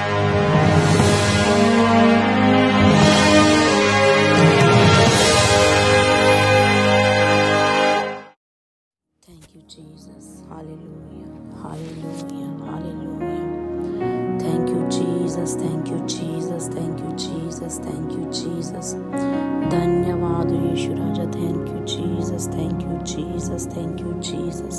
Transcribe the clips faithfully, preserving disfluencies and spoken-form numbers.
Thank you, Jesus. Hallelujah. Hallelujah. Hallelujah. Thank you, Jesus. Thank you, Jesus. Thank you, Jesus. Thank you, Jesus. धन्यवाद यीशु राजा. Thank you, Jesus. Thank you, Jesus. Thank you, Jesus.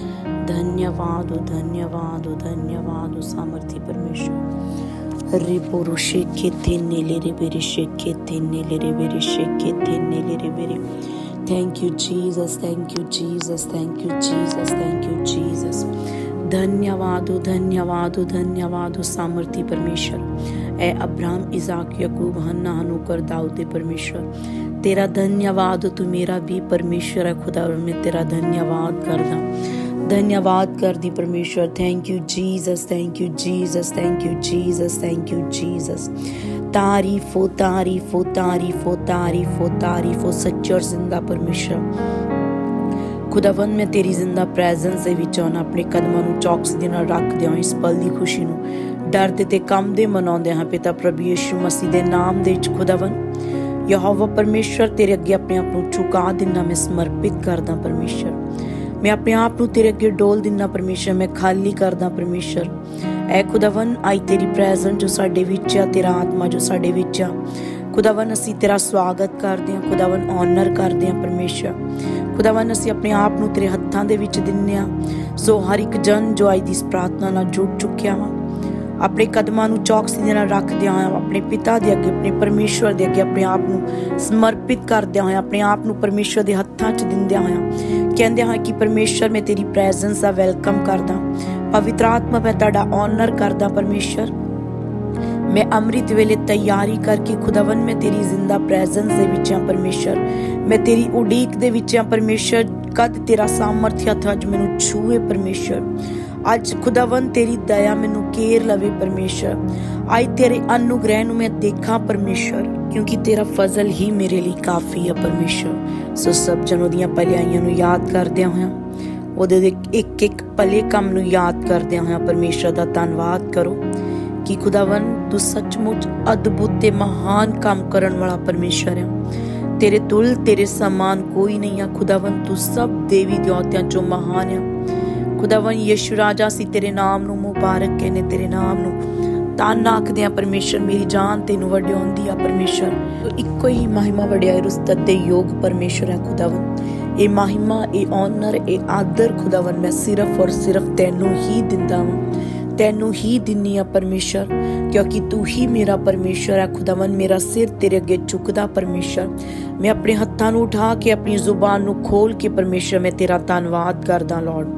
धन्यवाद धन्यवाद धन्यवाद सामर्थी परमेश्वर. रिपोरु शेखे थे नीले रे बेरे शेखे थे नीले रे बेरे शेखे थे नीले रे बेरे. Thank you, Jesus. Thank you, Jesus. Thank you, Jesus. Thank you, Jesus. धन्यवाद धन्यवाद धन्यवाद सामर्थी परमेश्वर. ए अब्राहम इसाक याकूब हन्ना हनूकर दाऊद परमेश्वर, तेरा धन्यवाद. तू मेरा भी परमेश्वर है खुदा. मैं तेरा धन्यवाद करदा, धन्यवाद कर दी परमेश्वर. Thank you Jesus. Thank you Jesus. Thank you Jesus. Thank you Jesus. तारीफ हो तारीफ हो तारीफ हो तारीफ हो तारीफ हो सच्चे और जिंदा परमेश्वर. खुदावन मैं तेरी जिंदा प्रेजेंस ਦੇ ਵਿੱਚ ਆਉਣਾ, ਆਪਣੇ ਕਦਮਾਂ ਨੂੰ ਚੌਕਸ ਦੇ ਨਾਲ ਰੱਖਦੇ ਹਾਂ. ਇਸ ਪਲ ਦੀ ਖੁਸ਼ੀ ਨੂੰ ਡਰਦੇ ਤੇ ਕੰਬਦੇ ਮਨਾਉਂਦੇ ਹਾਂ ਪਿਤਾ ਪ੍ਰਭੂ ਯਿਸੂ ਮਸੀਹ ਦੇ ਨਾਮ ਦੇ ਵਿੱਚ. ਖੁਦਾਵੰ ਯਹੋਵਾ ਪਰਮੇਸ਼ਰ ਤੇਰੇ ਅੱਗੇ ਆਪਣੇ ਆਪ ਨੂੰ ਝੁਕਾ ਦਿੰਦਾ, ਮੈਂ ਸਮਰਪਿਤ ਕਰਦਾ ਪਰਮੇਸ਼ਰ. ਮੈਂ ਆਪਣੇ ਆਪ ਨੂੰ ਤੇਰੇ ਅੱਗੇ ਡੋਲ ਦਿੰਦਾ ਪਰਮੇਸ਼ਰ. ਮੈਂ ਖਾਲੀ ਕਰਦਾ ਪਰਮੇਸ਼ਰ. ਐ ਖੁਦਾਵੰ ਆਈ ਤੇਰੀ ਪ੍ਰੈਜ਼ੈਂਸ ਜੋ ਸਾਡੇ ਵਿੱਚ ਆ, ਤੇਰਾ ਆਤਮਾ ਜੋ ਸਾਡੇ ਵਿੱਚ ਆ ਖੁਦਾਵੰ, ਅਸੀਂ ਤੇਰਾ ਸਵਾਗਤ ਕਰਦੇ ਹਾਂ ਖੁਦਾਵੰ, ਆਨਰ ਕਰਦੇ ਹਾਂ ਪਰਮੇਸ਼ਰ. ਖੁਦਾਵੰ ਅਸੀਂ ਆਪਣੇ ਆਪ ਨੂੰ ਤੇਰੇ ਹੱਥਾਂ ਦੇ ਵਿੱਚ ਦਿੰਦੇ ਹਾਂ. ਸੋ ਹਰ ਇੱਕ ਜਨ ਜੋ ਅੱਜ ਦੀ ਇਸ ਪ੍ਰਾਰਥਨਾ ਨਾਲ ਜੁੜ ਚੁੱਕਿਆ ਵਾ, ਆਪਣੇ ਕਦਮਾਂ ਨੂੰ ਚੌਕਸੀ ਦੇ ਨਾਲ ਰੱਖਦਿਆਂ ਹੋਇਆ ਆਪਣੇ ਪਿਤਾ ਦੇ ਅੱਗੇ, ਆਪਣੇ ਪਰਮੇਸ਼ਵਰ ਦੇ ਅੱਗੇ ਆਪਣੇ ਆਪ ਨੂੰ ਸਮਰਪਿਤ ਕਰਦਿਆਂ ਹੋਇਆ, ਆਪਣੇ ਆਪ ਨੂੰ ਪਰਮੇਸ਼ਵਰ ਦੇ ਹੱਥਾਂ 'ਚ ਦਿੰਦਿਆਂ ਹੋਇਆ, ਕਹਿੰਦੇ ਹਾਂ ਕਿ ਪਰਮੇਸ਼ਵਰ ਮੈਂ ਤੇਰੀ ਪ੍ਰੈਜ਼ੈਂਸ ਦਾ ਵੈਲਕਮ ਕਰਦਾ. ਪਵਿੱਤਰ ਆਤਮਾ ਮੈਂ ਤੁਹਾਡਾ ਆਨਰ ਕਰਦਾ ਪਰਮੇਸ਼ਵਰ. ਮੈਂ ਅੰਮ੍ਰਿਤ ਵੇਲੇ ਤਿਆਰੀ ਕਰਕੇ ਖੁਦਾਵੰ ਮੈਂ ਤੇਰੀ ਜ਼ਿੰਦਾ ਪ੍ਰੈਜ਼ੈਂਸ ਦੇ ਵਿੱਚ ਹਾਂ ਪਰਮੇਸ਼ਰ. ਮੈਂ ਤੇਰੀ ਉਡੀਕ ਦੇ ਵਿੱਚ ਹਾਂ ਪਰਮੇਸ਼ਰ. ਕਦ ਤੇਰਾ ਸਾਮਰਥ ਹੱਥ ਅੱਜ ਮੈਨੂੰ ਛੂਏ ਪਰਮੇਸ਼ਰ. ਅੱਜ ਖੁਦਾਵੰ ਤੇਰੀ ਦਇਆ ਮੈਨੂੰ ਘੇਰ ਲਵੇ ਪਰਮੇਸ਼ਰ. ਅੱਜ ਤੇਰੇ ਅਨੁਗ੍ਰਹਿ ਨੂੰ ਮੈਂ ਦੇਖਾਂ ਪਰਮੇਸ਼ਰ, ਕਿਉਂਕਿ ਤੇਰਾ ਫਜ਼ਲ ਹੀ ਮੇਰੇ ਲਈ ਕਾਫੀ ਹੈ ਪਰਮੇਸ਼ਰ. ਸੋ ਸਭ ਜਨੋਂ ਦੀਆਂ ਭਲਾਈਆਂ ਨੂੰ ਯਾਦ ਕਰਦਿਆਂ ਹੋਇਆਂ, ਉਹਦੇ ਦੇ ਇੱਕ ਇੱਕ ਭਲੇ ਕੰਮ ਨੂੰ ਯਾਦ ਕਰਦਿਆਂ ਹੋਇਆਂ ਪਰਮੇਸ਼ਰ ਦਾ ਧੰਨਵਾਦ ਕਰੋ ਕਿ ਖੁਦਾਵੰ ਤੂੰ ਸੱਚਮੁੱਚ ਅਦਭੁਤ ਤੇ ਮਹਾਨ ਕੰਮ ਕਰਨ ਵਾਲਾ ਪਰਮੇਸ਼ਰ ਹੈ. ਤੇਰੇ ਤੁਲ ਤੇਰੇ ਸਮਾਨ ਕੋਈ ਨਹੀਂ ਆ ਖੁਦਾਵੰ. ਤੂੰ ਸਭ ਦੇਵੀ ਦੇਵਤਿਆਂ ਚੋਂ ਮਹਾਨ ਆ ਖੁਦਾਵੰ. ਯਿਸੂ ਰਾਜਾ ਅਸੀਂ ਤੇਰੇ ਨਾਮ ਨੂੰ ਮੁਬਾਰਕ ਕਹਿੰਦੇ, ਤੇਰੇ ਨਾਮ ਨੂੰ ਧੰਨ ਆਖਦੇ ਆ ਪਰਮੇਸ਼ਰ. ਮੇਰੀ ਜਾਨ ਤੈਨੂੰ ਵਡਿਆਉਂਦੀ ਆ ਪਰਮੇਸ਼ਰ. ਇੱਕੋ ਹੀ ਮਹਿਮਾ ਵਡਿਆਈ ਰੁਸਤਤ ਦੇ ਯੋਗ ਪਰਮੇਸ਼ਰ ਹੈ ਖੁਦਾਵੰ. ਇਹ ਮਹਿਮਾ, ਇਹ ਆਨਰ, ਇਹ ਆਦਰ ਖੁਦਾਵੰ ਮੈਂ ਸਿਰਫ ਔਰ ਸਿਰਫ ਤੈਨੂੰ ਹੀ ਦਿੰਦਾ ਵਾਂ, ਤੈਨੂੰ ਹੀ ਦਿੰਨੀ ਆ ਪਰਮੇਸ਼ਰ, ਕਿਉਂਕਿ ਤੂੰ ਹੀ ਮੇਰਾ ਪਰਮੇਸ਼ਰ ਹੈ ਖੁਦਾਵੰ. ਮੇਰਾ ਸਿਰ ਤੇਰੇ ਅੱਗੇ ਝੁਕਦਾ ਪਰਮੇਸ਼ਰ. ਮੈਂ ਆਪਣੇ ਹੱਥਾਂ ਨੂੰ ਉਠਾ ਕੇ ਆਪਣੀ ਜ਼ੁਬਾਨ ਨੂੰ ਖੋਲ ਕੇ ਪਰਮੇਸ਼ਰ ਮੈਂ ਤੇਰਾ ਧੰਨਵਾਦ ਕਰਦਾ ਲੋਰਡ.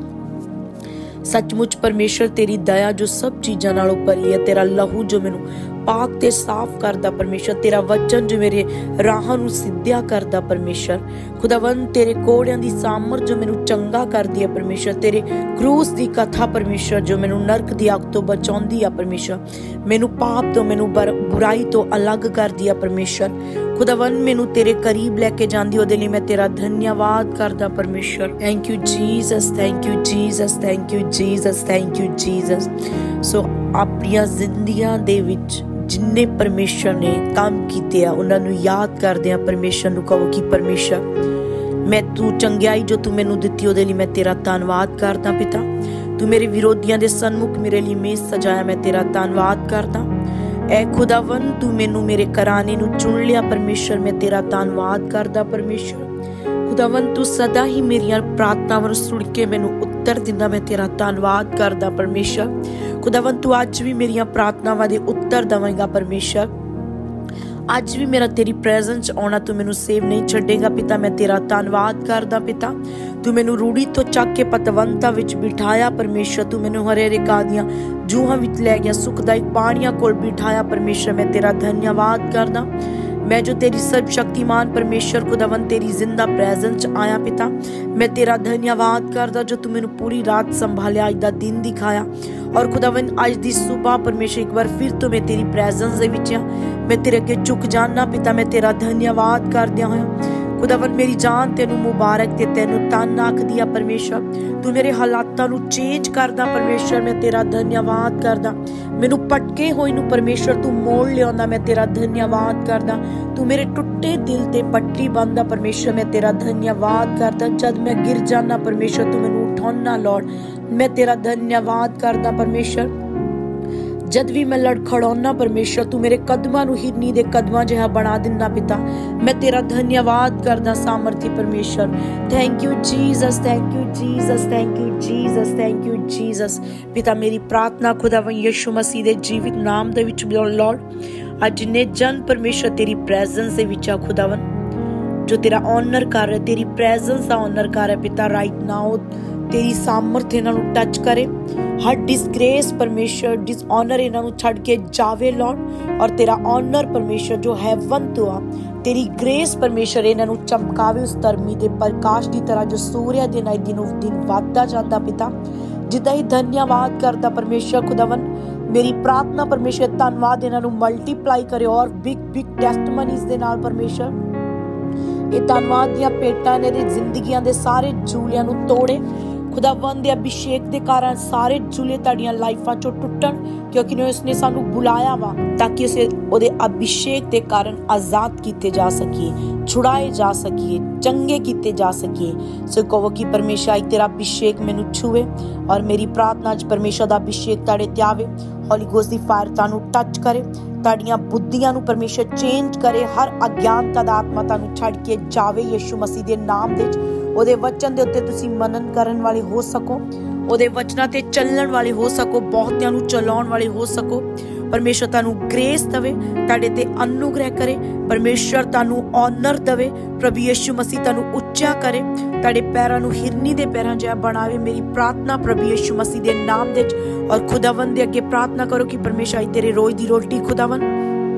ਸੱਚਮੁੱਚ ਪਰਮੇਸ਼ਰ ਤੇਰੀ ਦਇਆ ਜੋ ਸਭ ਚੀਜ਼ਾਂ ਨਾਲੋਂ ਭਰੀ ਹੈ, ਤੇਰਾ ਲਹੂ ਜੋ ਮੈਨੂੰ ਪਾਕ ਤੇ ਸਾਫ਼ ਕਰਦਾ ਪਰਮੇਸ਼ਰ, ਤੇਰਾ ਵਚਨ ਜੋ ਮੇਰੇ ਰਾਹਾਂ ਨੂੰ ਸਿੱਧਿਆ ਕਰਦਾ ਪਰਮੇਸ਼ਰ ਖੁਦਾਵੰ, ਤੇਰੇ ਕੋੜਿਆਂ ਦੀ ਸਾਮਰ ਜੋ ਮੈਨੂੰ ਚੰਗਾ ਕਰਦੀ ਹੈ ਪਰਮੇਸ਼ਰ, ਤੇਰੇ ਕਰੂਸ ਦੀ ਕਥਾ ਪਰਮੇਸ਼ਰ ਜੋ ਮੈਨੂੰ ਨਰਕ ਦੀ ਅੱਗ ਤੋਂ ਬਚਾਉਂਦੀ ਆ ਪਰਮੇਸ਼ਰ, ਮੈਨੂੰ ਪਾਪ ਤੋਂ, ਮੈਨੂੰ ਬੁਰਾਈ ਤੋਂ ਅਲੱਗ ਕਰਦੀ ਆ ਪਰਮੇਸ਼ਰ ਖੁਦਾਵੰ, ਮੈਨੂੰ ਤੇਰੇ ਕਰੀਬ ਲੈ ਕੇ ਜਾਂਦੀ, ਉਹਦੇ ਲਈ ਮੈਂ ਤੇਰਾ ਧੰਨਵਾਦ ਕਰਦਾ ਪਰਮੇਸ਼ਰ. Thank you Jesus, thank you Jesus, thank you Jesus, thank you Jesus. ਸੋ ਆਪਣੀਆਂ ਜ਼ਿੰਦਗੀਆਂ ਦੇ ਵਿੱਚ ਜਿੰਨੇ ਪਰਮੇਸ਼ਰ ਨੇ ਕੰਮ ਕੀਤੇ ਆ ਉਹਨਾਂ ਨੂੰ ਯਾਦ ਕਰਦੇ ਆ ਪਰਮੇਸ਼ਰ ਨੂੰ ਕਹੋ ਕਿ ਪਰਮੇਸ਼ਰ ਮੈਂ ਤੂੰ ਚੰਗਿਆਈ ਜੋ ਤੂੰ ਮੈਨੂੰ ਦਿੱਤੀ ਉਹਦੇ ਲਈ ਮੈਂ ਤੇਰਾ ਧੰਨਵਾਦ ਕਰਦਾ ਪਿਤਾ. ਤੂੰ ਮੇਰੇ ਵਿਰੋਧੀਆਂ ਦੇ ਸਨਮੁਖ ਮੇਰੇ ਲਈ ਮੇਜ਼ ਸਜਾਇਆ, ਮੈਂ ਤੇਰਾ ਧੰਨਵਾਦ ਕਰਦਾ. ਐ ਖੁਦਾਵੰ ਤੂੰ ਮੈਨੂੰ ਮੇਰੇ ਘਰਾਣੇ ਨੂੰ ਚੁਣ ਲਿਆ ਪਰਮੇਸ਼ਰ, ਮੈਂ ਤੇਰਾ ਧੰਨਵਾਦ ਕਰਦਾ ਪਰਮੇਸ਼ਰ ਖੁਦਾਵੰ. ਤੂੰ ਸਦਾ ਹੀ ਮੇਰੀਆਂ ਪ੍ਰਾਰਥਨਾਵਾਂ ਨੂੰ ਸੁਣ ਕੇ ਮੈਨੂੰ ਉੱਤਰ ਦਿੰਦਾ, ਮੈਂ ਤੇਰਾ ਧੰਨਵਾਦ ਕਰਦਾ ਪਰਮੇਸ਼ਰ ਖੁਦਾਵੰ. ਤੂੰ ਅੱਜ ਵੀ ਮੇਰੀਆਂ ਪ੍ਰਾਰਥਨਾਵਾਂ ਦੇ ਉੱਤਰ ਦੇਵੇਂਗਾ ਪਰਮੇਸ਼ਰ. ਅੱਜ ਵੀ ਮੇਰਾ ਤੇਰੀ ਪ੍ਰੈਜ਼ੈਂਸ ਆਉਣਾ ਤੂੰ ਮੈਨੂੰ ਸੇਵ ਨਹੀਂ ਛੱਡੇਗਾ ਪਿਤਾ, ਮੈਂ ਤੇਰਾ ਧੰਨਵਾਦ ਕਰਦਾ ਪਿਤਾ. ਤੂੰ ਮੈਨੂੰ ਰੂੜੀ ਤੋਂ ਚੱਕ ਕੇ ਪਤਵੰਤਾਂ ਵਿੱਚ ਬਿਠਾਇਆ ਪਰਮੇਸ਼ਰ, ਤੂੰ ਮੈਨੂੰ ਹਰੇ ਹਰੇ ਘਾਹ ਦੀਆਂ ਜੂਹਾਂ ਵਿੱਚ ਲੈ ਗਿਆ, ਸੁਖਦਾਇਕ ਪਾਣੀਆਂ ਕੋਲ ਬਿਠਾਇਆ ਪਰਮੇਸ਼ਰ, ਮੈਂ ਤੇਰਾ ਧੰਨਵਾਦ ਕਰਦਾ. मैं जो तेरी सर्वशक्तिमान परमेश्वर खुदावन तेरी जिंदा प्रेजेंस आया पिता, मैं तेरा धन्यवाद करदा जो तू मैनू पूरी रात संभालिया, अज दा दिन दिखाया और खुदावन अज दी सुबह परमेश्वर एक बार फिर तो मैं तेरी प्रेजेंस दे विच आ, मैं तेरे अगे झुक जाना पिता, मैं तेरा धन्यवाद करदिया होया खुदावन मेरी जान तेनू मुबारक ते तेनू धन आखदी आ परमेश्वर। तू मेरे हालातां नू चेंज करदा परमेश्वर, मैं तेरा धन्यवाद करदा। मैनू पटके होए नू परमेश्वर तू मोड़ लियाउंदा, मैं तेरा धन्यवाद करदा। तू मेरे टुੱਟੇ दिल ते पट्टी बंदा परमेश्वर, मैं तेरा धन्यवाद करदा। जद मैं गिर जाना परमेश्वर तू मैनू उठाउंदा लॉर्ड, मैं तेरा धन्यवाद करदा परमेश्वर। जद भी मैं लड़खड़ाउना परमेश्वर तू मेरे कदमां नू हिरनी दे कदमां जिहा बना दिंदा पिता, मैं तेरा धन्यवाद करदा सामर्थी परमेश्वर। Thank you Jesus, thank you Jesus, thank you Jesus, thank you Jesus. पिता मेरी प्रार्थना खुदावन यीशु मसीह दे जीवित नाम दे विच लॉर्ड, अज जिन्ने जन परमेश्वर तेरी प्रेजेंस दे विच आ खुदावन, जो तेरा ऑनर कर रहे, तेरी प्रेजेंस का ऑनर कर रहे पिता, राइट नाउ तेरी सामर्थ इन्हां नू टच करे। हर डिसग्रेस परमेश्वर, डिसऑनर इन्हां नू छड़ के जावे लॉर्ड, और तेरा ऑनर परमेश्वर जो हैवन तो आ, तेरी ग्रेस परमेश्वर इन्हां नू चमकावे उस धर्मी दे प्रकाश की तरह जो सूर्य दिन आई दिनों दिन वाधदा जांदा पिता। जिद्दां ही धन्यवाद करदा परमेश्वर खुदावन, मेरी प्रार्थना परमेश्वर धन्यवाद इन्हां नू मल्टीप्लाई करे और बिग बिग टेस्टमनीज दे नाल परमेश्वर ये धन्यवाद दियां पेटां ने दे जिंदगियां दे सारे जूलियां नू तोड़े खुदावन दे अभिषेक दे कारण सारे जूले तुहाडियां लाइफां चों टुटण, क्योंकि उसने सानू बुलाया वा ताकि उसे ओदे अभिषेक दे कारण आजाद कीते जा सकीए, छुड़ाए जा सकीए, चंगे कीते जा सकीए। सो कहो कि परमेश्वर आई तेरा अभिषेक मैनू छुए, और मेरी प्रार्थना अज परमेश्वर दा अभिषेक तुहाडे ते आवे। होली गोस्ट दी फायर तुहानू टच करे, तुहाडियां बुद्धियां नू परमेश्वर चेंज करे, हर अज्ञानता दा आत्मा तुहानू छड़ के जावे यीशु मसीह दे नाम दे विच। ओदे वचन दे उत्ते तुसीं मनन करन वाले हो सको, ओदे वचनां ते चलण वाले हो सको, बहुतियां नू चलाउण वाले हो सको। परमेश्वर तुहानू ग्रेस दवे, तुहाडे ते अनुग्रह करे, परमेश्वर तुहानू ऑनर दवे, प्रभु यीशु मसीह तुहानू उच्चा करे, तुहाडे पैरां नू हिरनी दे पैरां जिहा बनावे। मेरी प्रार्थना प्रभु यीशु मसीह दे नाम दे विच। और खुदावन दे अगे प्रार्थना करो कि परमेश्वर आई तेरे रोज दी रोटी खुदावन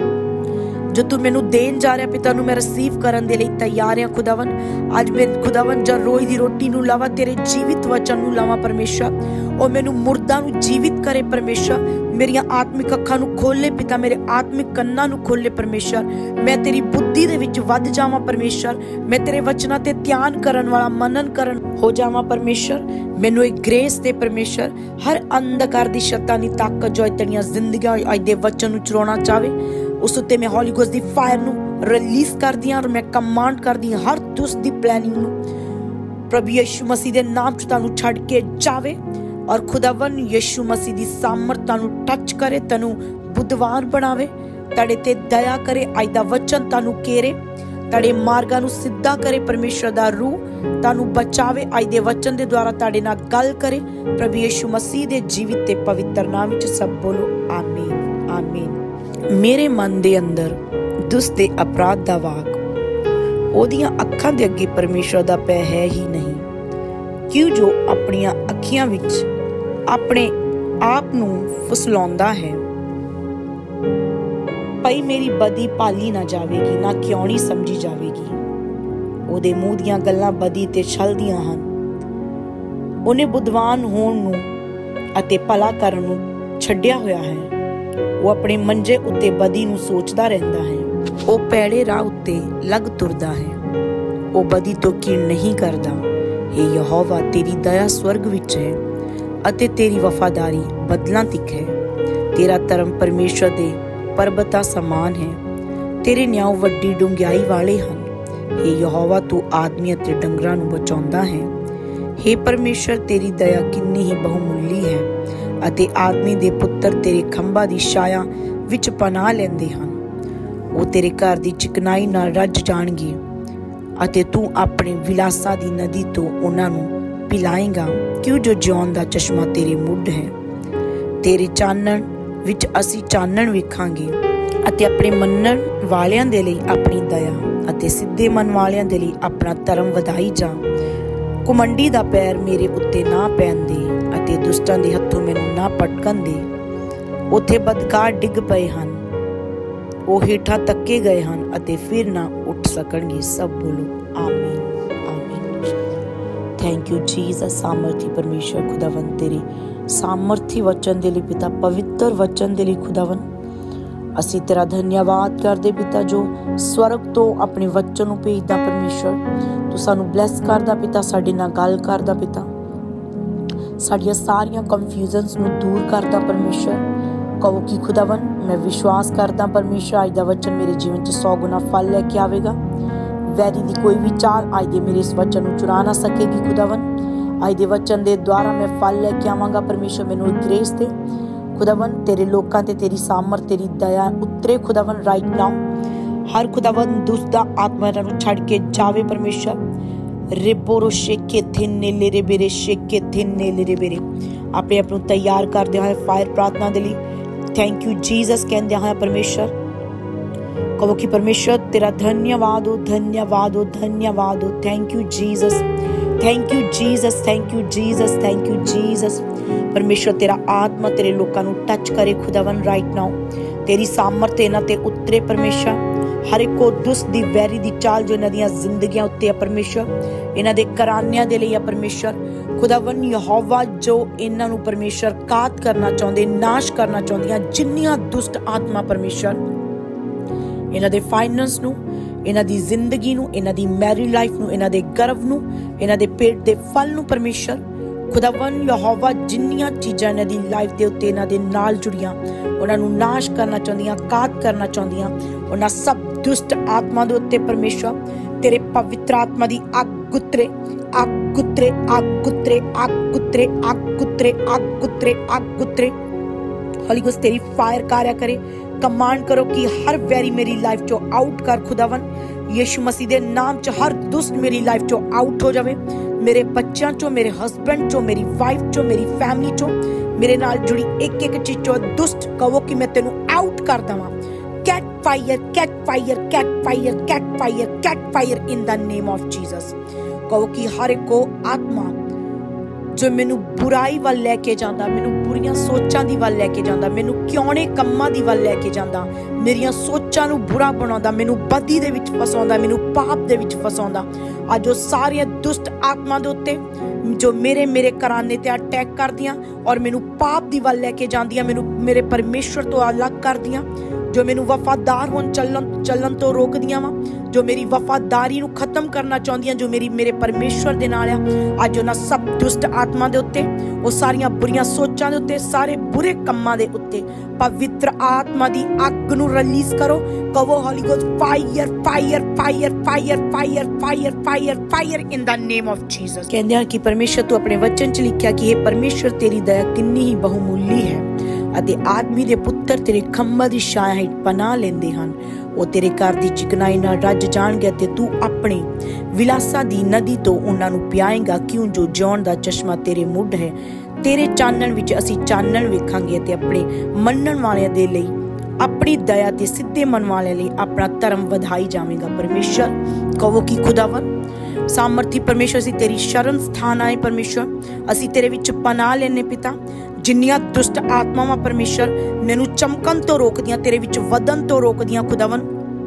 जो तू मैनू देन जा रहा पिता नू मैं रिसीव करन दे लई तैयार हां खुदावन। अज मैं खुदावन जब रोज दी रोटी नू लावा, तेरे जीवित वचन नू लावा परमेश्वर, और मैनू मुर्दा नू जीवित करे परमेश्वर। मेरियां आत्मिक अखां नू खोले पिता, मेरे आत्मिक कन्नां नू खोले परमेश्वर। मैं तेरी बुद्धि दे विच वध जावां परमेश्वर, मैं तेरे वचनां ते ध्यान करन वाला मनन करन हो जावां परमेश्वर। मैनू एक ग्रेस दे परमेश्वर, हर अंधकार दी शैतानी ताकत जो तेरियां जिंदगियां अज दे वचन नू चुराउणा चाहे, उस उत्ते मैं हॉली गोस्ट दी फायर नू रिलीज कर दियां, और मैं कमांड कर दी हर दुष्ट दी प्लानिंग नू प्रभु यीशु मसीह दे नाम च तुहानू छड़ के जावे। और खुदावन यीशु मसीह दी सामर्थ तुहानू टच करे, तुहानू बुद्धवान बनावे, तुहाडे ते दया करे, अज दा वचन तुहानू केरे, तुहाडे मार्गां नू सीधा करे, परमेश्वर दा रूह तुहानू बचावे, अज दे वचन दे द्वारा तुहाडे नाल गल करे। प्रभु यीशु मसीह दे जीवित ते पवित्र नाम विच सब बोलो आमीन, आमीन। मेरे मन दे अंदर दुष्ट दे अपराध दा वाक, ओदियां अखां दे अगे परमेश्वर दा पै है ही नहीं, क्यों जो अपनियां अखियां विच अपने आप नू फुसलाउंदा है। पई मेरी बदी भाली ना जावेगी, ना क्यों समझी जावेगी। ओदे मूंह दियां गल्लां बदी ते छल दियां हन। ओने बुद्धवान होण नू अते भला करन नू छड्डिया होया है। वो अपने मंजे उत्ते बदी नू सोचदा रहिंदा है। वो पैड़े राह उत्ते लग तुरदा है। वो बदी तो कीण नहीं करदा। हे यहोवा, तेरी दया स्वर्ग विच है अते तेरी वफादारी बदलां तिक है। तेरा धर्म परमेश्वर दे पर्वतां समान है। तेरे न्याय वड्डी डुंगियाई वाले हन। हे यहोवा, तू आदमी अते डंगरां नू बचाउंदा है। हे परमेश्वर, तेरी दया किन्नी ही बहुमुल्ली है अते आदमी दे पुत्र तेरे खंभा दी छाया विच पनाह लैंदे हन। वो तेरे घर दी चिकनाई नाल रज जाणगे अते तू अपने विलासा दी नदी तो उन्हां नू पिलाएगा, क्यों जो जिउण दा चश्मा तेरे मुੱਢ है। तेरे चानण विच असीं चानण वेखांगे अते अपने मन्नण वालियां दे लई अपनी दया अते सिद्धे मन वालियां दे लई अपना धर्म वधाई जा। घुमंडी दा पैर मेरे उत्ते ना पैण दे अते दुष्टां दे हत्थों मैनू ना पटकन दे। उत्थे बदकार डिग पए हन, वो हेठा तक्के गए हन अते फिर ना उठ सकणगे। सब बोलो आमीन, आमीन। Thank you Jesus. सामर्थी परमेश्वर खुदावन, तेरे सामर्थी वचन दे लई पिता, पवित्र वचन दे लई खुदावन, ਅਸੀਂ ਤੇਰਾ ਧੰਨਵਾਦ ਕਰਦੇ ਪਿਤਾ, ਜੋ ਸਵਰਗ ਤੋਂ ਆਪਣੇ ਵਚਨ ਨੂੰ ਭੇਜਦਾ ਪਰਮੇਸ਼ਰ। ਤੂੰ ਸਾਨੂੰ ਬਲੈਸ ਕਰਦਾ ਪਿਤਾ, ਸਾਡੇ ਨਾਲ ਗੱਲ ਕਰਦਾ ਪਿਤਾ, ਸਾਡੀਆਂ ਸਾਰੀਆਂ ਕੰਫਿਊਜ਼ਨਸ ਨੂੰ ਦੂਰ ਕਰਦਾ ਪਰਮੇਸ਼ਰ। ਕਹੋ ਕਿ ਖੁਦਾਵੰ ਮੈਂ ਵਿਸ਼ਵਾਸ ਕਰਦਾ ਪਰਮੇਸ਼ਰ, ਅੱਜ ਦਾ ਵਚਨ ਮੇਰੇ ਜੀਵਨ 'ਚ ਸੌ ਗੁਣਾ ਫਲ ਲੈ ਕੇ ਆਵੇਗਾ। ਵੈਰੀ ਦੀ ਕੋਈ ਵੀ ਚਾਲ ਅੱਜ ਦੇ ਮੇਰੇ ਇਸ ਵਚਨ ਨੂੰ ਚੁਰਾ ਨਾ ਸਕੇਗੀ ਖੁਦਾਵੰ। ਅੱਜ ਦੇ ਵਚਨ ਦੇ ਦੁਆਰਾ ਮੈਂ ਫਲ ਲੈ ਕੇ ਆਵਾਂਗਾ ਪਰਮੇਸ਼ਰ। ਮੈਨੂੰ ਗ੍ਰੇਸ ਦੇ ਖੁਦਾਵੰ, ਤੇਰੇ ਲੋਕਾਂ ਤੇ ਤੇਰੀ ਸਾਮਰਥ, ਤੇਰੀ ਦਇਆ ਉਤਰੇ ਖੁਦਾਵੰ ਰਾਈਟ ਨਾਓ। ਹਰ ਖੁਦਾਵੰ ਦੁਸ਼ਟ ਦਾ ਆਤਮਾ ਇਹਨਾਂ ਨੂੰ ਛੱਡ ਕੇ ਜਾਵੇ ਪਰਮੇਸ਼ਰ। ਰਿਬੋਰੋ ਸ਼ੇਕੇ ਥਿੰਨੇ ਲੇਰੇ ਬੇਰੇ ਸ਼ੇਕੇ ਥਿੰਨੇ ਲੇਰੇ ਬੇਰੇ ਆਪਣੇ ਆਪ ਨੂੰ ਤਿਆਰ ਕਰਦੇ ਹੋਏ ਫਾਇਰ ਪ੍ਰਾਰਥਨਾ ਦੇ ਲਈ ਥੈਂਕ ਯੂ ਜੀਸਸ ਕਹਿੰਦੇ ਹੋਏ ਪਰਮੇਸ਼ਰ। ਕਹੋ ਕਿ ਪਰਮੇਸ਼ਰ ਤੇਰਾ ਧੰਨਵਾਦ ਹੋ, ਧੰਨਵਾਦ ਹੋ, ਧੰਨਵਾਦ ਹੋ। Thank you Jesus, thank you Jesus, thank you Jesus, thank you Jesus. ਪਰਮੇਸ਼ਰ ਤੇਰਾ ਆਤਮਾ ਤੇਰੇ ਲੋਕਾਂ ਨੂੰ ਟੱਚ ਕਰੇ ਖੁਦਾਵੰ ਰਾਈਟ ਨਾਓ। ਤੇਰੀ ਸਾਮਰਥ ਇਹਨਾਂ ਤੇ ਉਤਰੇ ਪਰਮੇਸ਼ਰ। ਹਰ ਇੱਕ ਦੁਸ਼ਟ ਦੀ ਵੈਰੀ ਦੀ ਚਾਲ ਜੋ ਇਹਨਾਂ ਦੀਆਂ ਜ਼ਿੰਦਗੀਆਂ ਉੱਤੇ ਆ ਪਰਮੇਸ਼ਰ, ਇਹਨਾਂ ਦੇ ਘਰਾਨਿਆਂ ਦੇ ਲਈ ਆ ਪਰਮੇਸ਼ਰ। ਖੁਦਾਵੰ ਯਹੋਵਾ ਜੋ ਇਹਨਾਂ ਨੂੰ ਪਰਮੇਸ਼ਰ ਕਾਤ ਕਰਨਾ ਚਾਹੁੰਦੇ, ਨਾਸ਼ ਕਰਨਾ ਚਾਹੁੰਦੀਆਂ ਜਿੰਨੀਆਂ ਦੁਸ਼ਟ ਆਤਮਾ ਪਰਮੇਸ਼ਰ, ਇਹਨਾਂ ਦੇ ਫਾਈਨੈਂਸ ਨੂੰ, ਇਹਨਾਂ ਦੀ ਜ਼ਿੰਦਗੀ ਨੂੰ, ਇਹਨਾਂ ਦੀ ਮੈਰਿਡ ਲਾਈਫ ਨੂੰ, ਇਹਨਾਂ ਦੇ ਗਰਭ ਨੂੰ, ਇਹਨਾਂ ਦੇ ਪੇਟ ਦੇ ਫਲ ਨੂੰ ਪਰਮੇਸ਼ਰ। ਖੁਦਾਵੰ ਯਹੋਵਾ ਜਿੰਨੀਆਂ ਚੀਜ਼ਾਂ ਇਹਨਾਂ ਦੀ ਲਾਈਫ ਦੇ ਉੱਤੇ ਇਹਨਾਂ ਦੇ ਨਾਲ ਜੁੜੀਆਂ, ਉਹਨਾਂ ਨੂੰ ਨਾਸ਼ ਕਰਨਾ ਚਾਹੁੰਦੀਆਂ, ਕਾਤ ਕਰਨਾ ਚਾਹੁੰਦੀਆਂ, ਉਹਨਾਂ ਸਭ ਦੁਸ਼ਟ ਆਤਮਾ ਦੇ ਉੱਤੇ ਪਰਮੇਸ਼ਰ ਤੇਰੇ ਪਵਿੱਤਰ ਆਤਮਾ ਦੀ ਅੱਗ ਉਤਰੇ, ਅੱਗ ਉਤਰੇ, ਅੱਗ ਉਤਰੇ, ਅੱਗ ਉਤਰੇ, ਅੱਗ ਉਤਰੇ, ਅੱਗ ਉਤਰੇ, ਅੱਗ ਉਤਰੇ। ਹੋਲੀ ਗੋਸਟ ਤੇਰੀ ਫਾਇਰ ਕਾਰਿਆ ਕਰੇ। ਕਮਾਂਡ ਕਰੋ ਕਿ ਹਰ ਵੈਰੀ ਮੇਰੀ ਲਾਈਫ ਚੋਂ ਆਊਟ ਕਰ ਖੁਦਾਵੰ। ਯਿਸੂ ਮਸੀਹ ਦੇ ਨਾਮ 'ਚ ਹਰ ਦੁਸ਼ਟ ਮੇਰੀ ਲਾਈਫ ਚੋਂ ਆਊਟ ਹੋ ਜਾਵੇ। ਮੇਰੇ ਬੱਚਿਆਂ ਚੋਂ, ਮੇਰੇ ਹਸਬੈਂਡ ਚੋਂ, ਮੇਰੀ ਵਾਈਫ ਚੋਂ, ਮੇਰੀ ਫੈਮਿਲੀ ਚੋਂ, ਮੇਰੇ ਨਾਲ ਜੁੜੀ ਇੱਕ ਇੱਕ ਚੀਜ਼ ਚੋਂ ਦੁਸ਼ਟ ਕਹੋ ਕਿ ਮੈਂ ਤੈਨੂੰ ਆਊਟ ਕਰ ਦਵਾਂ। Catch fire, catch fire, catch fire, catch fire, catch fire in the name of Jesus. ਕਹੋ ਕਿ ਹਰ ਇੱਕ ਆਤਮਾ ਜੋ ਮੈਨੂੰ ਬੁਰਾਈ ਵੱਲ ਲੈ ਕੇ ਜਾਂਦਾ, ਮੈਨੂੰ ਬੁਰੀਆਂ ਸੋਚਾਂ ਦੀ ਵੱਲ ਲੈ ਕੇ ਜਾਂਦਾ, ਮੈਨੂੰ ਕਿਉਣੇ ਕੰਮਾਂ ਦੀ ਵੱਲ ਲੈ ਕੇ ਜਾਂਦਾ, ਮੇਰੀਆਂ ਸੋਚਾਂ ਨੂੰ ਬੁਰਾ ਬਣਾਉਂਦਾ, ਮੈਨੂੰ ਬਦੀ ਦੇ ਵਿੱਚ ਫਸਾਉਂਦਾ, ਮੈਨੂੰ ਪਾਪ ਦੇ ਵਿੱਚ ਫਸਾਉਂਦਾ, ਅੱਜ ਉਹ ਸਾਰੀਆਂ ਦੁਸ਼ਟ ਆਤਮਾ ਦੇ ਉੱਤੇ ਜੋ ਮੇਰੇ ਮੇਰੇ ਘਰਾਨੇ ਤੇ ਅਟੈਕ ਕਰਦੀਆਂ ਔਰ ਮੈਨੂੰ ਪਾਪ ਦੀ ਵੱਲ ਲੈ ਕੇ ਜਾਂਦੀਆਂ, ਮੈਨੂੰ ਮੇਰੇ ਪਰਮੇਸ਼ਰ ਤੋਂ ਅਲੱਗ ਕਰਦੀਆਂ, ਜੋ ਮੈਨੂੰ ਵਫਾਦਾਰ ਹੋਣ ਚੱਲਣ ਚੱਲਣ ਤੋਂ ਰੋਕਦੀਆਂ ਵਾ, ਜੋ ਮੇਰੀ ਵਫਾਦਾਰੀ ਨੂੰ ਖਤਮ ਕਰਨਾ ਚਾਹੁੰਦੀਆਂ, ਜੋ ਮੇਰੀ ਮੇਰੇ ਪਰਮੇਸ਼ਰ ਦੇ ਨਾਲ ਆ, ਅੱਜ ਉਹਨਾਂ ਸਭ ਦੁਸ਼ਟ ਆਤਮਾ ਦੇ ਉੱਤੇ, ਉਹ ਸਾਰੀਆਂ ਬੁਰੀਆਂ ਸੋਚਾਂ ਦੇ ਉੱਤੇ, ਸਾਰੇ ਬੁਰੇ ਕੰਮਾਂ ਦੇ ਉੱਤੇ ਪਵਿੱਤਰ ਆਤਮਾ ਦੀ ਅੱਗ ਨੂੰ ਰਿਲੀਜ਼ ਕਰੋ। ਕਹੋ Holy Ghost fire, fire, fire, fire, fire, fire, fire, fire in the name of Jesus. ਕਹਿੰਦੇ ਆ ਕਿ ਪਰਮੇਸ਼ਰ ਤੂੰ ਆਪਣੇ ਵਚਨ 'ਚ ਲਿਖਿਆ ਕਿ ਇਹ ਪਰਮੇਸ਼ਰ ਤੇਰੀ ਦਇਆ ਕਿੰਨੀ ਹੀ ਬਹੁਮੁੱਲੀ ਹੈ ਅਤੇ ਆਦਮੀ ਦੇ ਪੁੱਤਰ ਤੇਰੇ ਖੰਭਾਂ ਦੀ ਛਾਇਆ ਹੇਠ ਪਨਾਹ ਲੈਂਦੇ ਹਨ। ਉਹ ਤੇਰੇ ਘਰ ਦੀ ਚਿਕਨਾਈ ਨਾਲ ਰੱਜ ਜਾਣਗੇ ਤੇ ਤੂੰ ਆਪਣੇ ਵਿਲਾਸਾਂ ਦੀ ਨਦੀ ਤੋਂ ਉਹਨਾਂ ਨੂੰ ਪਿਆਏਂਗਾ, ਕਿਉਂ ਜੋ ਜਿਉਣ ਦਾ ਚਸ਼ਮਾ ਤੇਰੇ ਮੁੱਢ ਹੈ। ਤੇਰੇ ਚਾਨਣ ਵਿੱਚ ਅਸੀਂ ਚਾਨਣ ਵੇਖਾਂਗੇ ਅਤੇ ਆਪਣੇ ਮੰਨਣ ਵਾਲਿਆਂ ਦੇ ਲਈ ਆਪਣੀ ਦਇਆ ਤੇ ਸਿੱਧੇ ਮਨ ਵਾਲਿਆਂ ਲਈ ਆਪਣਾ ਧਰਮ ਵਧਾਈ ਜਾਵੇਗਾ। ਪਰਮੇਸ਼ਰ ਕਹੋ ਕਿ ਖੁਦਾਵੰ ਸਾਮਰਥੀ ਪਰਮੇਸ਼ਰ, ਅਸੀਂ ਤੇਰੀ ਸ਼ਰਨ ਸਥਾਨ ਆਏ ਪਰਮੇਸ਼ਰ, ਅਸੀਂ ਤੇਰੇ ਵਿੱਚ ਪਨਾਹ ਲੈਨੇ ਪਿਤਾ। ਜਿੰਨੀਆਂ ਦੁਸ਼ਟ ਆਤਮਾਵਾਂ ਪਰਮੇਸ਼ਰ ਮੈਨੂੰ ਚਮਕਣ ਤੋਂ ਰੋਕਦੀਆਂ, ਤੇਰੇ ਵਿੱਚ ਵਧਣ ਤੋਂ ਰੋਕਦੀਆਂ ਖੁਦਾਵੰ,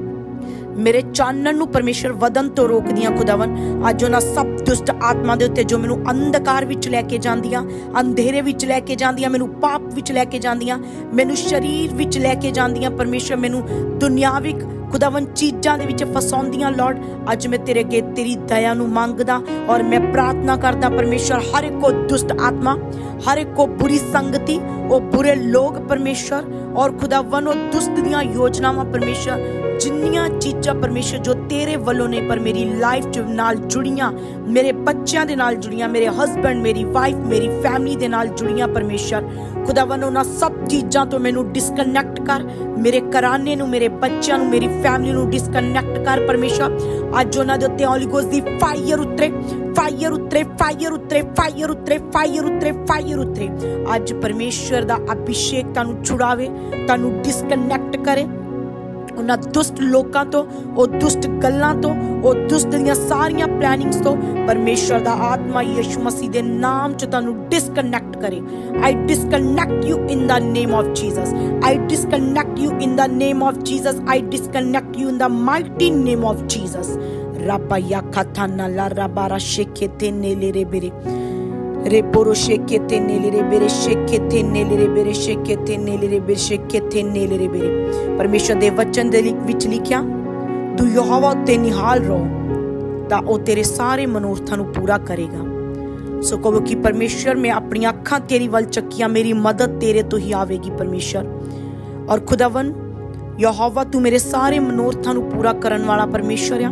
ਮੇਰੇ ਚਾਨਣ ਨੂੰ ਪਰਮੇਸ਼ਰ ਵਧਣ ਤੋਂ ਰੋਕਦੀਆਂ ਖੁਦਾਵੰ, ਅੱਜ ਉਹਨਾਂ ਸਭ ਦੁਸ਼ਟ ਆਤਮਾ ਦੇ ਉੱਤੇ ਜੋ ਮੈਨੂੰ ਅੰਧਕਾਰ ਵਿੱਚ ਲੈ ਕੇ ਜਾਂਦੀਆਂ, ਅੰਧੇਰੇ ਵਿੱਚ ਲੈ ਕੇ ਜਾਂਦੀਆਂ, ਮੈਨੂੰ ਪਾਪ ਵਿੱਚ ਲੈ ਕੇ ਜਾਂਦੀਆਂ, ਮੈਨੂੰ ਸਰੀਰ ਵਿੱਚ ਲੈ ਕੇ ਜਾਂਦੀਆਂ ਪਰਮੇਸ਼ਰ, ਮੈਨੂੰ ਦੁਨਿਆਵਿਕ ਖੁਦਾਵੰ ਚੀਜ਼ਾਂ ਦੇ ਵਿੱਚ ਫਸਾਉਂਦੀਆਂ ਲਾਰਡ, ਅੱਜ ਮੈਂ ਤੇਰੇ ਅੱਗੇ ਤੇਰੀ ਦਇਆ ਨੂੰ ਮੰਗਦਾ ਔਰ ਮੈਂ ਪ੍ਰਾਰਥਨਾ ਕਰਦਾ ਪਰਮੇਸ਼ਰ, ਹਰ ਇੱਕ ਦੁਸ਼ਟ ਆਤਮਾ, ਹਰ ਇੱਕ ਬੁਰੀ ਸੰਗਤੀ, ਉਹ ਬੁਰੇ ਲੋਕ ਪਰਮੇਸ਼ਰ ਔਰ ਖੁਦਾਵੰ ਉਹ ਦੁਸ਼ਟ ਦੀਆਂ ਯੋਜਨਾਵਾਂ ਪਰਮੇਸ਼ਰ, ਜਿੰਨੀਆਂ ਚੀਜ਼ਾਂ ਪਰਮੇਸ਼ਰ ਜੋ ਤੇਰੇ ਵੱਲੋਂ ਨੇ ਪਰ ਮੇਰੀ ਲਾਈਫ ਚ ਨਾਲ ਜੁੜੀਆਂ, ਮੇਰੇ ਬੱਚਿਆਂ ਦੇ ਨਾਲ ਜੁੜੀਆਂ, ਮੇਰੇ ਹਸਬੈਂਡ, ਮੇਰੀ ਵਾਈਫ, ਮੇਰੀ ਫੈਮਿਲੀ ਦੇ ਨਾਲ ਜੁੜੀਆਂ ਪਰਮੇਸ਼ਰ, ਖੁਦਾਵੰ ਉਹਨਾਂ ਸਭ ਚੀਜ਼ਾਂ ਤੋਂ ਮੈਨੂੰ ਡਿਸਕਨੈਕਟ ਕਰ, ਮੇਰੇ ਘਰਾਨੇ ਨੂੰ, ਮੇਰੇ ਬੱਚਿਆਂ ਨੂੰ, ਮੇਰੀ ਫੈਮਿਲੀ ਨੂੰ ਡਿਸਕਨੈਕਟ ਕਰ ਪਰਮੇਸ਼ਰ। ਅੱਜ ਉਹਨਾਂ ਦੇ ਉੱਤੇ ਹੋਲੀ ਗੋਸਟ ਦੀ ਫਾਇਰ ਉਤਰੇ, ਫਾਇਰ ਉਤਰੇ, ਫਾਇਰ ਉਤਰੇ, ਫਾਇਰ ਉਤਰੇ, ਫਾਇਰ ਉਤਰੇ, ਫਾਇਰ ਉਤਰੇ। ਅੱਜ ਪਰਮੇਸ਼ਰ ਦਾ ਅਭਿਸ਼ੇਕ ਤੁਹਾਨੂੰ ਛੁਡਾਵੇ, ਤੁਹਾਨੂੰ ਡਿਸਕਨੈਕਟ ਕਰੇ ਉਹਨਾਂ ਦੁਸ਼ਟ ਲੋਕਾਂ ਤੋਂ, ਉਹ ਦੁਸ਼ਟ ਗੱਲਾਂ ਤੋਂ, ਉਹ ਦੁਸ਼ਟ ਦੀਆਂ ਸਾਰੀਆਂ ਪਲੈਨਿੰਗਸ ਤੋਂ। ਪਰਮੇਸ਼ਰ ਦਾ ਆਤਮਾ ਯਿਸੂ ਮਸੀਹ ਦੇ ਨਾਮ ਚ ਤੁਹਾਨੂੰ ਡਿਸਕਨੈਕਟ ਕਰੇ। I disconnect you in the name of Jesus, I disconnect you in the name of Jesus, I disconnect you in the mighty name of Jesus. ਰੱਬਾ ਯਾ ਖਾਥਾਨਾ ਲਾ ਰੱਬਾ ਰਾ ਸ਼ੇਖੇ ਤੇ ਨੇਲੇ ਰੇ ਬੇਰੇ रे बोरो शेके थे नेले रे बेरे शेके थे नेले रे बेरे शेके थे नेले रे बेरे शेके थे नेले रे बेरे। परमेश्वर दे वचन दे विच लिखिया तू यहोवा उत्ते निहाल रहो तां ओ तेरे सारे मनोरथां नूं पूरा करेगा। सो कहो कि परमेश्वर मैं अपनी अखां तेरी वल चक्कियां, मेरी मदद तेरे तो ही आवेगी परमेश्वर। और खुदावन यहोवा तू मेरे सारे मनोरथां नूं पूरा करन वाला परमेश्वर आ।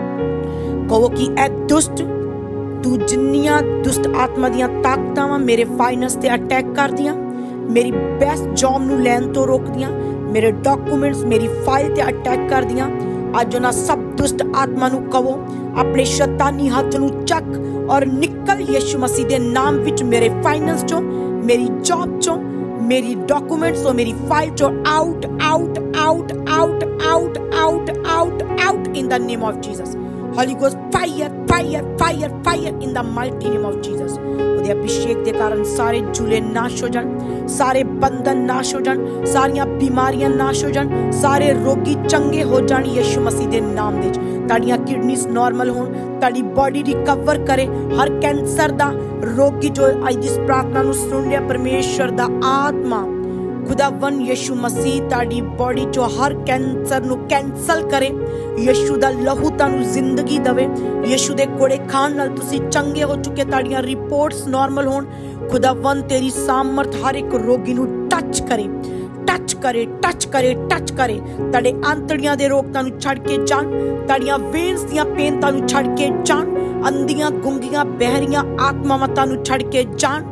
कहो कि ऐ दुष्ट तू जिन्नियां दुष्ट आत्मा दियां ताकतां वां मेरे फाइनेंस ते अटैक कर दियां, मेरी बेस्ट जॉब नूं लैन तो रोक दियां, मेरे डॉक्यूमेंट्स मेरी फाइल ते अटैक कर दियां। अज उन्हां सब दुष्ट आत्मा नूं कहो अपने शैतानी हथ नूं चक और निकल यीशु मसीह दे नाम विच मेरे फाइनेंस चों, मेरी जॉब चों, मेरी डॉक्यूमेंट्स और मेरी फाइल चों out out out out out out out out in the name of Jesus. Holy Ghost fire fire fire fire in the mighty name of Jesus। ਉਹਦੇ ਅਭਿਸ਼ੇਕ ਦੇ ਕਾਰਨ ਸਾਰੇ ਜੂਲੇ ਨਾਸ਼ ਹੋ ਜਾਣ, ਸਾਰੇ ਬੰਧਨ ਨਾਸ਼ ਹੋ ਜਾਣ, ਸਾਰੀਆਂ ਬਿਮਾਰੀਆਂ ਨਾਸ਼ ਹੋ ਜਾਣ, ਸਾਰੇ ਰੋਗੀ ਚੰਗੇ ਹੋ ਜਾਣ ਯਿਸੂ ਮਸੀਹ ਦੇ ਨਾਮ ਦੇ ਵਿੱਚ। ਤੁਹਾਡੀਆਂ ਕਿਡਨੀਜ਼ ਨਾਰਮਲ ਹੋਣ, ਤੁਹਾਡੀ ਬੋਡੀ ਰਿਕਵਰ ਕਰੇ ਹਰ ਕੈਂਸਰ ਦਾ ਰੋਗੀ ਜੋ ਅੱਜ ਦੀ ਪ੍ਰਾਰਥਨਾ ਨੂੰ ਸੁਣ ਰਿਹਾ ਪਰਮੇਸ਼ਰ ਦਾ ਆਤਮਾ खुदावन यीशु मसीह ताड़ी बॉडी चो हर कैंसर नु कैंसल करे। यीशु दा लहू तानू जिंदगी दवे। यीशु दे कोड़े खान नाल तुसी चंगे हो चुके, ताड़ियां रिपोर्ट्स नॉर्मल होन। खुदावन तेरी सामर्थ हर एक रोगी नु टच करे टच करे टच करे टच करे। ताड़े आंतड़ियां दे रोग तानू छड़ के जान, ताड़ियां वेन्स दियां पेन तानू छड़ के जान, अंधियां गुंगियां बहरियां आत्मावां तानू छड़ के जान।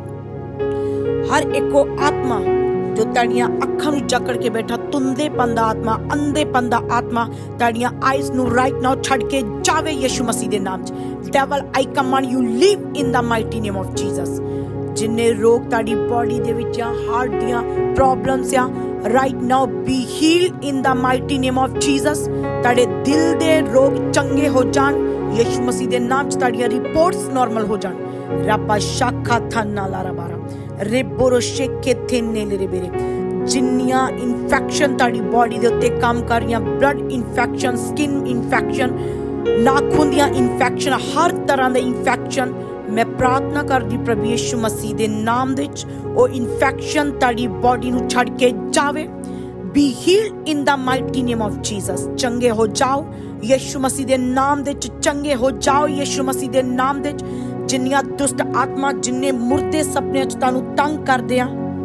हर एको आत्मा जो ताड़ियां अखां नूं जकड़ के बैठा, तुंदे पंदा आत्मा, अंधे पंदा आत्मा ताड़ियां आईज नूं राइट नाउ छड़ के जावे यीशु मसीह दे नाम च। Devil I command you leave in the mighty name of Jesus. जिन्ने रोग ताड़ी बॉडी दे विच आ, हार्ट दियां प्रॉब्लम्स आ, right now be heal in the mighty name of Jesus. ताड़े दिल दे रोग चंगे हो जान यीशु मसीह दे नाम च। ताड़ियां रिपोर्ट्स नॉर्मल हो जान। रब्बा शाखा थाना लारा बारा रे बोरो शेके थे नेले रे बेरे। जिन्नियां इन्फेक्शन ताड़ी बॉडी दे उत्ते काम कर रही, ब्लड इन्फेक्शन, स्किन इन्फेक्शन, नाखून दियां इन्फेक्शन, हर तरह दे इन्फेक्शन मैं प्रार्थना करदी प्रभु यीशु मसीह दे नाम दे विच ओ इन्फेक्शन ताड़ी बॉडी नूं छड़ के जावे। Be healed in the mighty name of Jesus. चंगे हो जाओ यीशु मसीह दे नाम दे विच, चंगे हो जाओ यीशु मसीह दे नाम दे विच। जिन्नियां दुष्ट आत्मा जिन्ने मुर्दे सपने च तानू तंग करदे आ,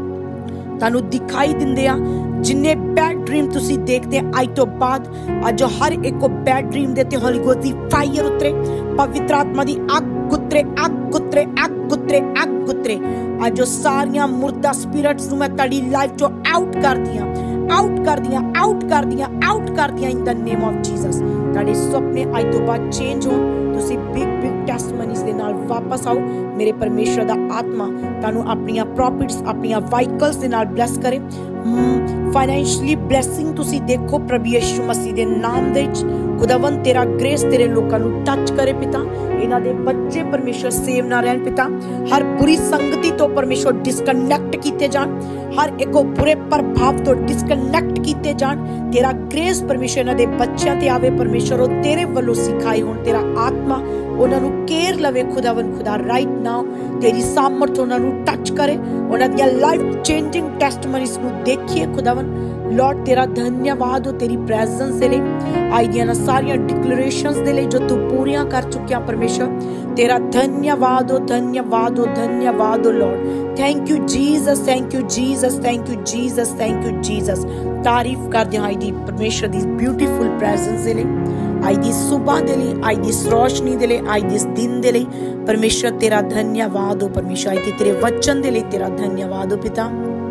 तानू दिखाई दिंदे आ, जिन्ने बैड ड्रीम तुसी देखदे अज तो बाद अज हर एक बैड ड्रीम दे ते होली गोस्ट दी फायर उतरे, पवित्र आत्मा दी अग गुतरे अग गुतरे अग गुतरे अग गुतरे। अज सारियां मुर्दा स्पिरिट्स नू मैं ताड़ी लाइफ चो आउट कर दियां आउट कर दियां आउट कर दियां आउट कर दियां in the name of Jesus. ताड़े सुपने अज तो बाद चेंज हो, तुसी बिग बिग टेस्टमनीज दे नाल वापस आओ। मेरे परमेश्वर दा आत्मा तानू अपनियां प्रॉफिट्स, अपनियां व्हीकल्स दे नाल ब्लेस करे। फाइनेंशियली ब्लेसिंग तुसी देखो प्रभु यीशु मसीह दे नाम दे विच। खुदावन तेरा ग्रेस तेरे लोकां नू टच करे पिता। इन्हां दे बच्चे परमेश्वर सेव ना रहन पिता। हर बुरी संगति तो परमेश्वर डिस्कनेक्ट कीते जान, हर एक बुरे प्रभाव तो डिस्कनेक्ट कीते जान। तेरा ग्रेस परमेश्वर इन्हां दे बच्चों ते आवे परमेश्वर, ओ तेरे वल्लों सिखाई होण। तेरा आत्मा उन्हां नू केयर लवे खुदावन खुदा राइट नाउ। तेरी सामर्थ उन्हां नू टच करे, उन्हां दी लाइफ चेंजिंग टेस्टमनीज नू देखिए खुदावन। लॉर्ड तेरा धन्यवाद हो तेरी प्रेजेंस दे लई, आई दियां सारियां डिक्लेरेशंस दे लई जो तू पूरियां कर चुकिया परमेश्वर। तेरा धन्यवाद हो धन्यवाद हो धन्यवाद हो Lord. Thank you Jesus thank you Jesus thank you Jesus thank you Jesus. तारीफ कर दे आई दी परमेश्वर दी ब्यूटीफुल प्रेजेंस दे लई, आई दी सुबह दे लई, आई दी रोशनी दे लई, आई दिस दिन दे लई परमेश्वर तेरा धन्यवाद हो परमेश्वर। आई तेरे वचन दे लई तेरा धन्यवाद हो पिता।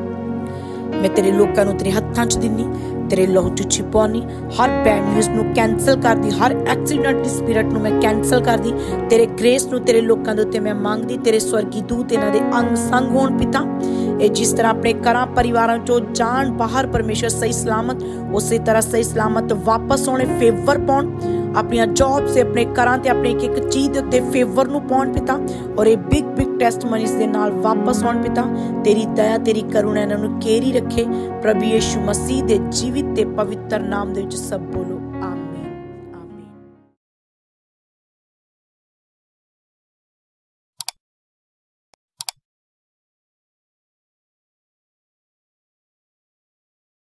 मैं तेरे लोकां नूं तेरे हत्थां च दिन्नी, तेरे लहू च छिपाउनी। हर बैड न्यूज़ नूं कैंसल कर दी, हर एक्सीडेंट स्पिरिट नूं मैं कैंसल कर दी। तेरे ग्रेस नूं तेरे लोकां दे उत्ते मैं मंगदी। तेरे स्वर्गी दूत इन्हां दे अंग संग होण पिता। ये जिस तरह अपने घरां परिवारां चों जान बाहर परमेश्वर सही सलामत, उसी तरह सही सलामत वापस होने फेवर पाउण। अपनी जॉब से अपने घरां ते अपने एक एक चीज़ उत्ते फेवर नूं पाउण पिता। और ये बिग बिग टेस्टमनीज दे नाल वापस होण पिता। तेरी दया तेरी करुणा इन्हां नूं घेरी रखे प्रभु यीशु मसीह दे जीवित ते पवित्र नाम दे विच सब बोलो।